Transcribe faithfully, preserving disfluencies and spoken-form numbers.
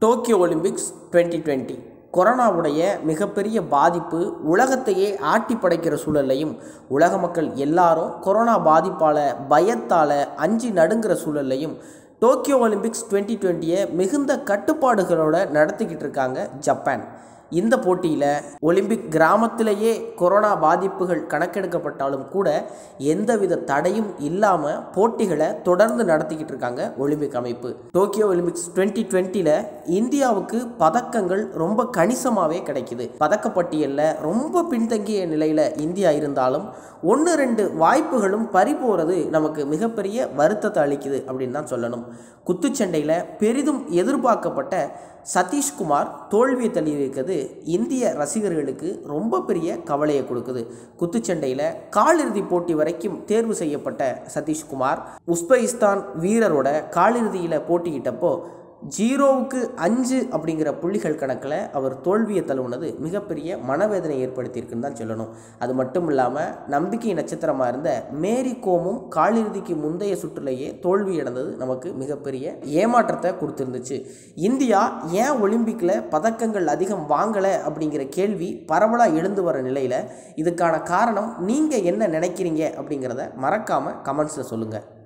Tokyo Olympics twenty twenty கொரோனாவுடைய மிகப்பெரிய பாதிப்பு உலகத்தையே ஆட்டி படைக்கிற சூழல்லையும் உலக மக்கள் எல்லாரும் கொரோனா பாதிப்பால் பயத்தால் அஞ்சி நடுங்கிற சூழல்லையும் டோக்கியோ ஒலிம்பிக்ஸ் டுவெண்ட்டி டுவெண்ட்டியை மிகுந்த கட்டுப்பாடுகளோடு நடத்திக்கிட்டு இருக்காங்க ஜப்பான். இந்த போட்டியில் ஒலிம்பிக் கிராமத்திலேயே கொரோனா பாதிப்புகள் கணக்கெடுக்கப்பட்டாலும் கூட எந்தவித தடையும் இல்லாமல் போட்டிகளை தொடர்ந்து நடத்திக்கிட்டு இருக்காங்க ஒலிம்பிக் அமைப்பு. டோக்கியோ ஒலிம்பிக்ஸ் டுவெண்ட்டி டுவெண்ட்டியில் இந்தியாவுக்கு பதக்கங்கள் ரொம்ப கணிசமாகவே கிடைக்குது. பதக்கப்பட்டியலில் ரொம்ப பின்தங்கிய நிலையில் இந்தியா இருந்தாலும் ஒன்று ரெண்டு வாய்ப்புகளும் பறிபோகிறது நமக்கு மிகப்பெரிய வருத்தத்தை அளிக்குது அப்படின்னு தான் சொல்லணும். குத்துச்சண்டையில் பெரிதும் எதிர்பார்க்கப்பட்ட சதீஷ்குமார் தோல்வியை தள்ளியிருக்கிறது இந்திய ரசிகர்களுக்கு ரொம்ப பெரிய கவலையை கொடுக்குது. குத்துச்சண்டையில் காலிறுதி போட்டி வரைக்கும் தேர்வு செய்யப்பட்ட சதீஷ்குமார் உஸ்பெகிஸ்தான் வீரரோட காலிறுதியில் போட்டிக்கிட்டப்போ ஜீரோவுக்கு அஞ்சு அப்படிங்கிற புள்ளிகள் கணக்கில் அவர் தோல்வியை தழுவுனது மிகப்பெரிய மனவேதனை ஏற்படுத்தியிருக்குன்னு தான் சொல்லணும். அது மட்டும் இல்லாமல் நம்பிக்கை நட்சத்திரமாக இருந்த மேரி கோமும் காலிறுதிக்கு முந்தைய சுற்றுலேயே தோல்வி அடைந்தது நமக்கு மிகப்பெரிய ஏமாற்றத்தை கொடுத்துருந்துச்சு. இந்தியா ஏன் ஒலிம்பிக்கில் பதக்கங்கள் அதிகம் வாங்கலை அப்படிங்கிற கேள்வி பரவலாக எழுந்து வர நிலையில் இதுக்கான காரணம் நீங்கள் என்ன நினைக்கிறீங்க அப்படிங்கிறத மறக்காமல் கமெண்ட்ஸில் சொல்லுங்கள்.